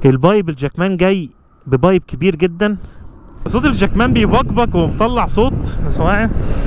البايب الجاكمان جاي ببايب كبير جدا. صوت الجاكمان بيبقبق ومطلع صوت اسمعي.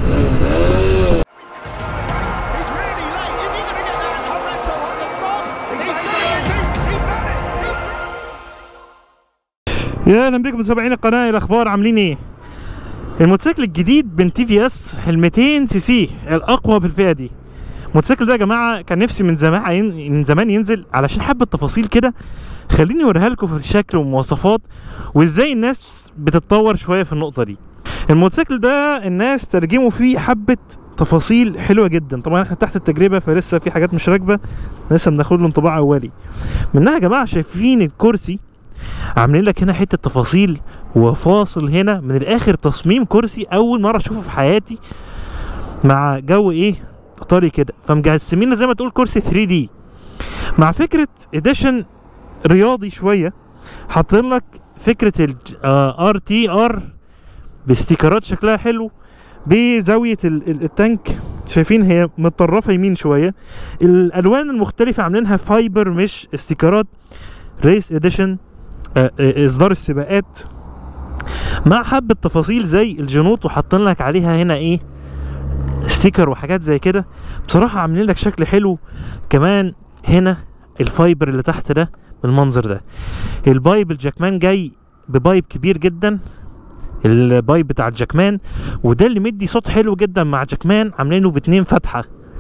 يا اهلا بكم متابعين القناه. الاخبار عاملين ايه؟ الموتوسيكل الجديد من تي في اس ال 200 سي سي الاقوى في الفئه دي. الموتوسيكل ده يا جماعه كان نفسي من زمان ينزل علشان حبه تفاصيل كده. خليني اوريها لكم في الشكل والمواصفات وازاي الناس بتتطور شويه في النقطه دي. الموتوسيكل ده الناس ترجموا فيه حبه تفاصيل حلوه جدا. طبعا احنا تحت التجربه فلسه في حاجات مش راكبه، لسه بناخد له انطباع اولي منها. يا جماعه شايفين الكرسي؟ عاملين لك هنا حته تفاصيل وفاصل هنا من الاخر. تصميم كرسي اول مره اشوفه في حياتي مع جو ايه طري كده. فمجسمين زي ما تقول كرسي 3 دي مع فكره اديشن رياضي شويه. حاطين لك فكره ار تي ار باستيكرات شكلها حلو بزاويه التانك. شايفين هي متطرفه يمين شويه. الالوان المختلفه عاملينها فايبر مش استيكرات. ريس اديشن اصدار السباقات مع حبه تفاصيل زي الجنوط وحاطين لك عليها هنا ايه ستيكر وحاجات زي كده. بصراحه عاملين لك شكل حلو. كمان هنا الفايبر اللي تحت ده بالمنظر ده. البايب الجاكمان جاي ببايب كبير جدا، البايب بتاع الجاكمان، وده اللي مدي صوت حلو جدا مع جاكمان. عاملينه باتنين فتحه.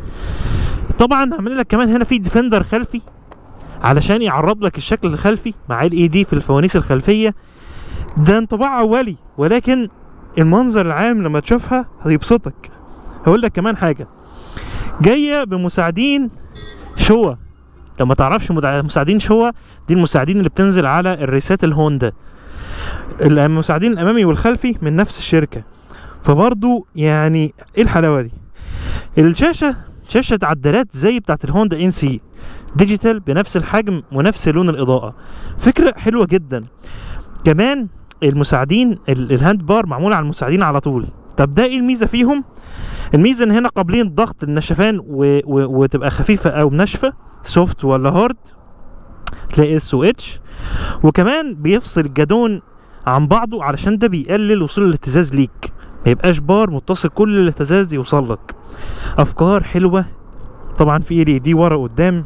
طبعا عاملين لك كمان هنا في ديفندر خلفي علشان يعرض لك الشكل الخلفي مع ال دي في الفوانيس الخلفيه. ده انطباع اولي ولكن المنظر العام لما تشوفها هيبسطك. هقول لك كمان حاجه جايه بمساعدين شوا. لو ما تعرفش مساعدين شوا دي المساعدين اللي بتنزل على الريسات الهوندا. المساعدين الامامي والخلفي من نفس الشركه. فبرضو يعني ايه الحلاوه دي. الشاشه شاشه عدادات زي بتاعت الهوندا ان سي ديجيتال بنفس الحجم ونفس لون الاضاءه. فكره حلوه جدا. كمان المساعدين الهاند بار معمول على المساعدين على طول. طب ده ايه الميزه فيهم؟ الميزه ان هنا قابلين ضغط النشفان وتبقى خفيفه او ناشفه سوفت ولا هارد. تلاقي اس و اتش. وكمان بيفصل الجادون عن بعضه علشان ده بيقلل وصول الاهتزاز ليك، ما يبقاش بار متصل كل الاهتزاز يوصل لك. افكار حلوه. طبعا في ال دي ورا قدام.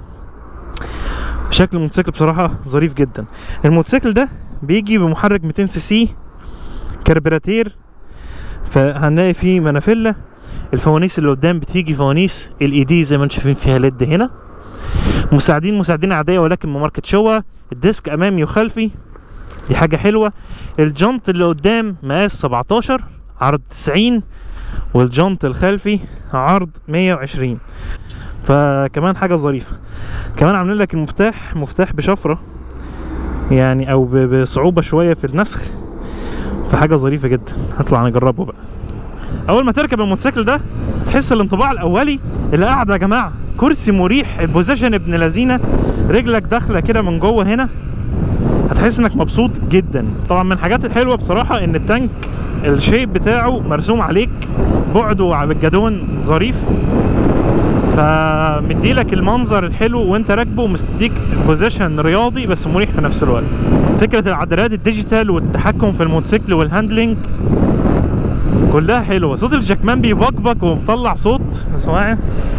شكل الموتوسيكل بصراحه ظريف جدا. الموتوسيكل ده بيجي بمحرك 200 سي سي كربراتير. فهنلاقي فيه منافله. الفوانيس اللي قدام بتيجي فوانيس ال دي زي ما انتم شايفين فيها ليد هنا. مساعدين عاديه ولكن ماركه شوا. الديسك امامي وخلفي دي حاجه حلوه. الجنط اللي قدام مقاس 17 عرض 90 والجنط الخلفي عرض 120. فكمان حاجه ظريفه. كمان عاملين لك مفتاح بشفره يعني او بصعوبه شويه في النسخ. فحاجه ظريفه جدا. هطلع نجربه بقى. اول ما تركب الموتوسيكل ده تحس الانطباع الاولي اللي قاعده يا جماعه كرسي مريح. البوزيشن ابن لذينه. رجلك داخله كده من جوه هنا. هتحس انك مبسوط جدا. طبعا من الحاجات الحلوه بصراحه ان التانك الشيب بتاعه مرسوم عليك. بعده على الجدون ظريف. فمديلك المنظر الحلو وانت راكبه ومستديك بوزيشن رياضي بس مريح في نفس الوقت. فكره العدادات الديجيتال والتحكم في الموتوسيكل والهاندلنج كلها حلوه. صوت الجاكمان بيبقبق ومطلع صوت اسمعي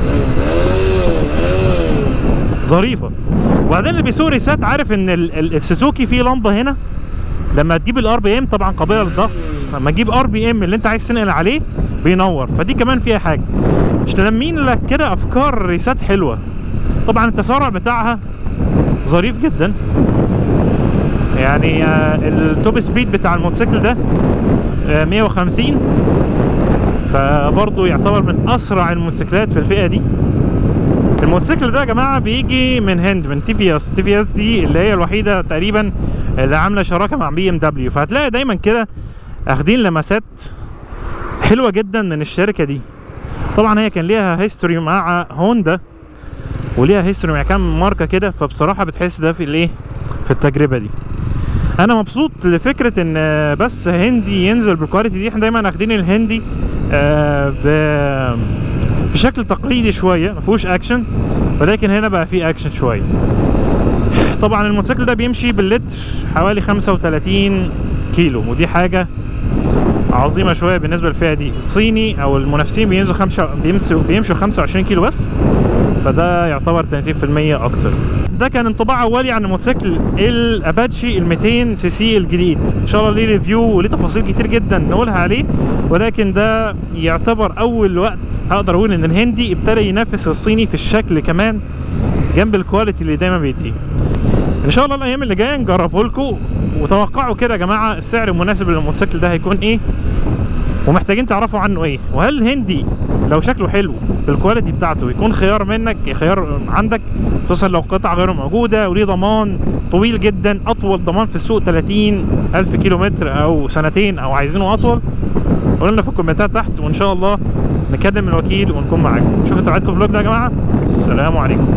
ظريفه. وبعدين اللي بيسوق ريسات عارف ان السوزوكي فيه لمبه هنا لما تجيب الار بي ام طبعا قابله للضغط. لما تجيب ار بي ام اللي انت عايز تنقل عليه بينور. فدي كمان فيها حاجه مش تلمين لك كده افكار ريسات حلوه. طبعا التسارع بتاعها ظريف جدا. يعني التوب سبيد بتاع الموتوسيكل ده 150. فبرضه يعتبر من اسرع الموتوسيكلات في الفئه دي. الموتوسيكل ده يا جماعه بيجي من هند من تي في اس. تي في اس دي اللي هي الوحيده تقريبا اللي عامله شراكه مع بي ام دبليو. فهتلاقي دايما كده اخدين لمسات حلوه جدا من الشركه دي. طبعا هي كان ليها هيستوري مع هوندا وليها هيستوري مع كام ماركه كده. فبصراحه بتحس ده في الايه في التجربه دي. انا مبسوط لفكره ان بس هندي ينزل بالكواليتي دي. احنا دايما اخدين الهندي بشكل تقليدي شويه ما فيهوش اكشن، ولكن هنا بقى فيه اكشن شويه. طبعا الموتوسيكل ده بيمشي باللتر حوالي 35 كيلو، ودي حاجة عظيمة شوية بالنسبة للفئة دي. الصيني او المنافسين بيمشوا 25 كيلو بس، فده يعتبر 30% اكتر. ده كان انطباع اولي عن الموتوسيكل الاباتشي ال 200 سي سي الجديد. ان شاء الله ليه ريفيو وليه تفاصيل كتير جدا نقولها عليه، ولكن ده يعتبر اول وقت اقدر اقول ان الهندي ابتدى ينافس الصيني في الشكل كمان، جنب الكواليتي اللي دايما بيديه. ان شاء الله الايام اللي جايه نجربه لكم، وتوقعوا كده يا جماعه السعر المناسب للموتوسيكل ده هيكون ايه، ومحتاجين تعرفوا عنه ايه، وهل الهندي لو شكله حلو بالكواليتي بتاعته يكون خيار منك، خيار عندك، خصوصا لو قطع غير موجوده وليه ضمان طويل جدا، اطول ضمان في السوق 30,000 كيلو متر او سنتين، او عايزينه اطول. قولوا لنا في الكومنتات تحت، وان شاء الله نكلم الوكيل ونكون معاكم. نشوف تعليقاتكم في الفلوج ده يا جماعه. السلام عليكم.